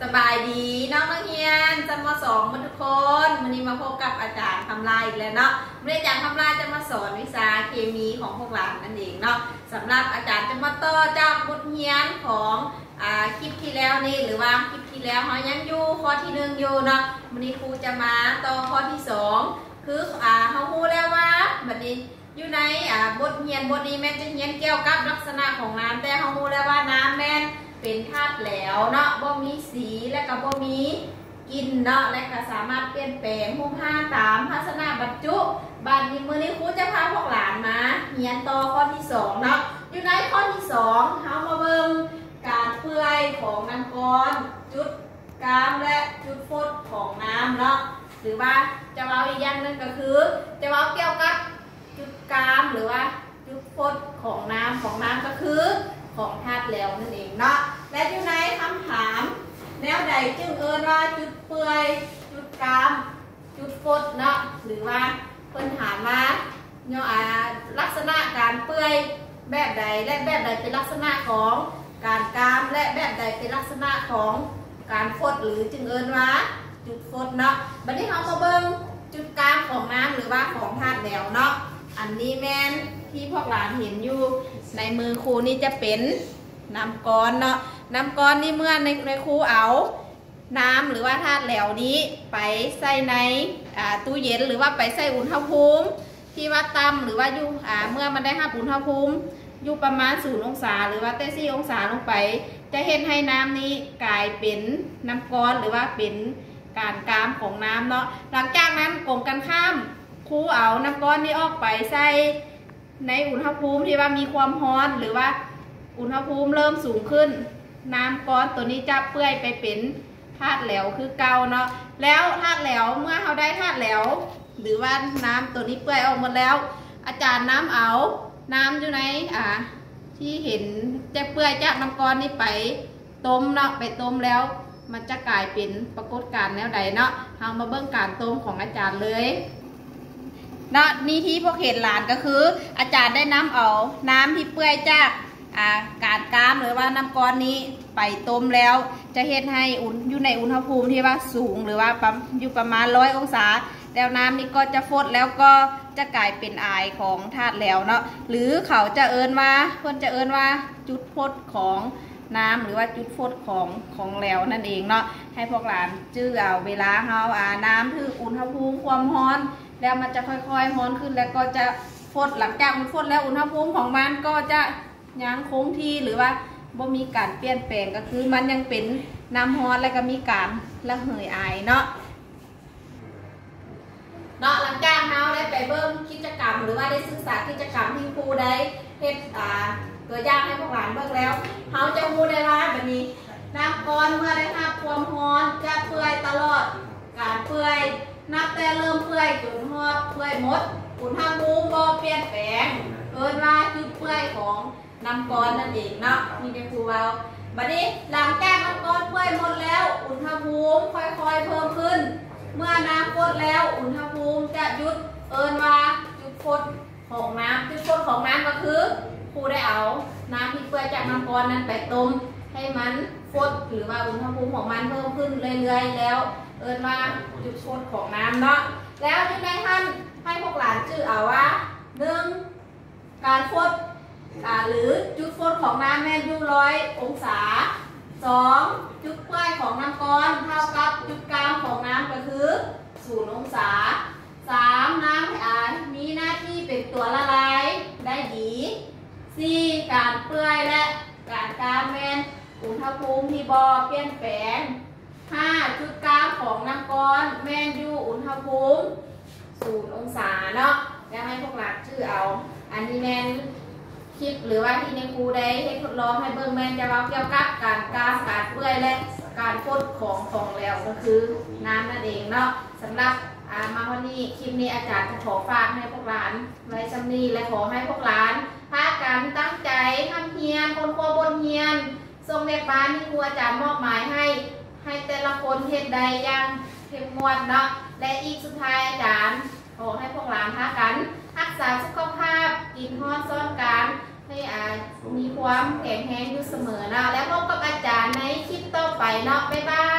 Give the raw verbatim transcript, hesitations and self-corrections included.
สบายดีน้องนักเรียนจำมสองทุกคนวันนี้มาพบกับอาจารย์ทำลายอีกแล้วเนาะวันนี้อาจารย์ทำลายจะมาสอนวิชาเคมีของพวกเรานั่นเองเนาะสำหรับอาจารย์จะมาต่อจากบทเรียนของอ่าคลิปที่แล้วนี่หรือว่าคลิปที่แล้วเขายังอยู่ข้อที่หนึ่งอยู่เนาะวันนี้ครูจะมาต่อข้อที่สองคืออ่าเขาพูดแล้วว่าวันนี้อยู่ในอ่าบทเรียนบทนี้แม่จะเรียนเกี่ยวกับลักษณะของน้ำแต่เขาพูดแล้วว่าน้ำแม่เป็นธาตุแหลวเนาะบ่มีสีและก็บ่มีกลิ่นเนาะและก็สามารถเปลี่ยนแปลงรูปร่างตามภาชนะบรรจุบัดนี้มื้อนี้ครูจะพาพวกหลานมาเรียนต่อข้อที่สองเนาะอยู่ในข้อที่สองเฮามาเบิ่งการเปื่อยของน้ำก้อนจุดกลางและจุดฟดของน้ำเนาะหรือว่าจะเว้าอีกอย่างนึงก็คือจะเว้าเกี่ยวกับจุดกลางหรือว่าจุดฟดของน้ำของน้ำก็คือของธาตุแหลวนั่นเองเนาะและอยู่ในคำถามแนวใดจึงเอิ้นว่าจุดเปื่อยจุดกลางจุดฟดเนาะหรือว่าเพิ่นถามมาเนาะลักษณะการเปื่อยแบบใดและแบบใดเป็นลักษณะของการกลางและแบบใดเป็นลักษณะของการฟดหรือจึงเอิ้นว่าจุดฟดเนาะบัดนี้เรามาเบิ่งจุดกลางของน้ำหรือว่าของธาตุแหลวเนาะอันนี้แม่นที่พวกหลานเห็นอยู่ในมือครูนี่จะเป็นน้ำก้อนเนาะน้ำก้อนนี่เมื่อในในครูเอาน้ำหรือว่าธาตุแหลวนี้ไปใส่ในตู้เย็นหรือว่าไปใส่อุณหภูมิที่ว่าต่ำหรือว่าอยู่เมื่อมันได้ห้าอุณหภูมิอยู่ประมาณศูนย์องศาหรือว่าเต้สี่องศาลงไปจะเห็นให้น้ำนี้กลายเป็นน้ำก้อนหรือว่าเป็นการกามของน้ำเนาะหลังจากนั้นกลมกันข้ามครูเอาน้ำก้อนนี้ออกไปใส่ในอุณหภูมิที่ว่ามีความร้อนหรือว่าอุณหภูมิเริ่มสูงขึ้นน้ำก้อนตัวนี้จะเปื่อยไปเป็นธาตุแหลวคือเก่าเนาะแล้วธาตุแหลวเมื่อเราได้ธาตุแหลวหรือว่าน้ำตัวนี้เปื่อยออกหมดแล้วอาจารย์น้ำเอาน้ำอยู่ในอ่าที่เห็นจะเปื่อยจากน้ำก้อนนี้ไปต้มเนาะไปต้มแล้วมันจะกลายเป็นปรากฏการณ์แนวใดเนาะเรามาเบิ่งการต้มของอาจารย์เลยเนาะนี่ที่พวกเห็นหลานก็คืออาจารย์ได้น้ำเอาน้ำที่เปื่อยจากการกามหรือว่าน้ำก้อนนี้ไปต้มแล้วจะเฮ็ดให้อุ่นอยู่ในอุณหภูมิที่ว่าสูงหรือว่าอยู่ประมาณร้อยองศาแล้วน้ำนี้ก็จะฟดแล้วก็จะกลายเป็นไอของธาตุแหลวเนาะหรือเขาจะเอิ้นว่าเพื่อนจะเอิ้นว่าจุดฟดของน้ำหรือว่าจุดฟดของของแหลวนั่นเองเนาะให้พวกหลานจื้อเอาเวลาเฮาอาน้ำคืออุณหภูมิความร้อนแล้วมันจะค่อยๆร้อนขึ้นแล้วก็จะฟดหลังจากมันฟดแล้วอุณหภูมิของมันก็จะยังคงที่หรือว่าบ่มีการเปลี่ยนแปลงก็คือมันยังเป็นน้ำร้อนแล้วก็มีการระเหยไอเนาะเนาะหลังจากเราได้ไปเบิ่งกิจกรรมหรือว่าได้ศึกษากิจกรรมที่ครูได้เฮ็ดอ่าตัวอย่างให้พวกหลานเบิ่งแล้วเขาจะรู้ได้ว่าแบบนี้น้ำก้อนเมื่อได้รับความร้อนจะเปื่อยตลอดการเปื่อยนับแต่เริ่มเปื่อยจนฮอดเปื่อยหมดอุณหภูมิบ่เปลี่ยนแปลงเอิ้นว่าจุดเปื่อยของน้ำก้อนนั่นเองเนาะนี่เป็นครูเอาบัดนี้หลังจากน้ำก้อนเปื่อยหมดแล้วอุณหภูมิค่อยๆเพิ่มขึ้นเมื่อน้ำฟดแล้วอุณหภูมิจะหยุดเอิ้นว่าจุดฟดของน้ำจุดฟดของน้ำก็คือครูได้เอาน้ำที่เปื่อยจากน้ำก้อนนั้นไปต้มให้มันฟดหรือว่าอุณหภูมิของมันเพิ่มขึ้นเรื่อยๆแล้วเอิ้นว่าจุดฟดของน้ำเนาะแล้วที่ในท่านให้พวกหลานชื่อเอาว่าหนึ่งการฟดหรือจุดฟดของน้ำแม่อยู่ร้อยองศาสองจุดเปื่อยของน้ำก้อนเท่ากับจุดกลางของน้ำก็คือศูนย์องศาสามน้ำอ่ามีหน้าที่เป็นตัวละลายได้ดีสี่การเปื่อยและการกามแม่นอุณหภูมิที่บ่เปลี่ยนแปลงห้าจุดกลางของน้ำก้อนแม่นอยู่อุณหภูมิศูนย์องศาเนาะแล้วให้พวกหลานชื่อเอาอันนี้แม่นคลิปหรือว่าที่ในครูได้ให้ทดลองให้เบิ่งแม่นจะเว้าเกี่ยวกับการกามการเปื่อยและการฟดของของแล้วก็คือน้ำนั่นเองเนาะสำหรับมาวันนี้คลิปนี้อาจารย์จะขอฝากให้พวกหลานไว้ซ้ำนี้และขอให้พวกหลานพากันตั้งใจทำเฮียนคนครัวบนเฮียนทรงเด็กบ้านที่ครูอาจารย์มอบหมายให้ให้แต่ละคนเฮ็ดใดอย่างเข้มงวดเนาะและอีกสุดท้ายอาจารย์ขอให้พวกหลานพากันรักษาสุขภาพกินฮอดซ้อนการให้อามีความแข็งแรงอยู่เสมอนะแล้วพบกับอาจารย์ในคลิปต่อไปเนาะบ๊ายบาย